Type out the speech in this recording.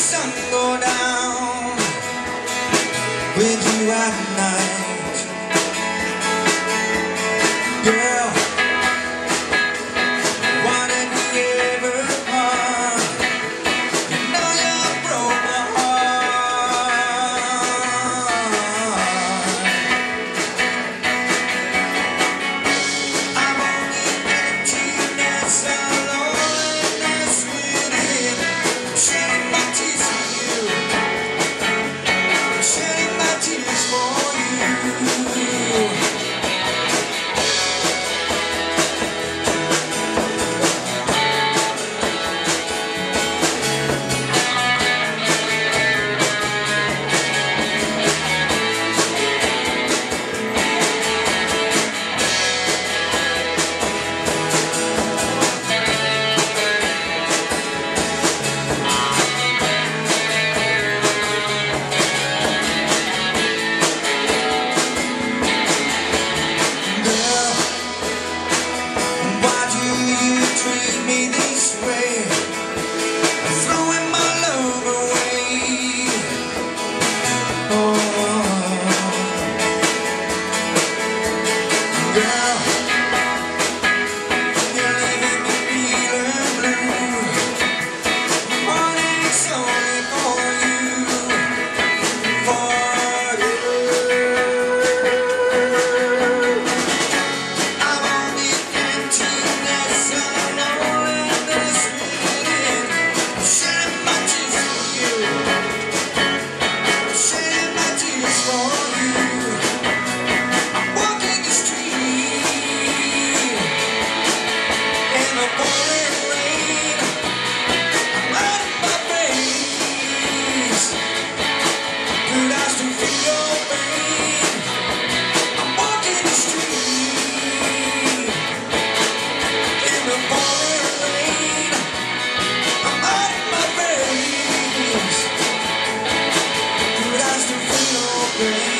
sun go down with you at night, girl. Why did we ever part? You know you broke my heart. I'm only emptiness and loneliness within. Shedding my tears for you, shedding my tears for you. Treat me this way, throwing my love away. Oh, girl, you're leaving me feeling blue. Morning is only for you, for you. I'm only emptiness and loneliness within. Shedding my tears for you, shedding my tears for you. I'm walking the street in the pouring rain. I'm out of my face, but I still feel your pain. I'm walking the street in the pouring rain. I'm out of my face, but I still feel your pain.